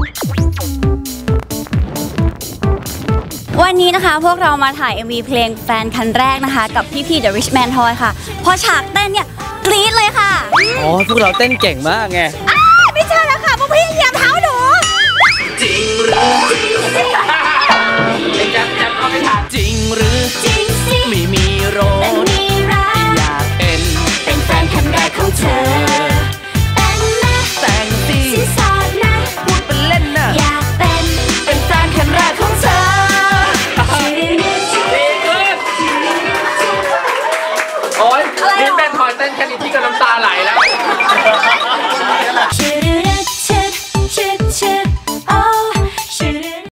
วันนี้นะคะพวกเรามาถ่าย MV เพลงแฟนคันแรกนะคะกับพี่ The Rich Man Toy ค่ะพอฉากเต้นเนี่ยกรี๊ดเลยค่ะอ๋อพวกเราเต้นเก่งมากไงไม่ใช่แล้วค่ะพวกพี่เหยียบเท้าหนูจริงหรือจะเอาไม่ทันจริงหรือจริงสิไม่มีโรคอยากเป็นแฟนคันแรกของเธอแต่งสิสอนนะพูดเป็นเล่นนะอยากเป็นแฟนคันแรกของเธอโอ๊ยนี่เป็นคอยเต้นแค่นี้ที่ก็น้ำตาไหลแล้ว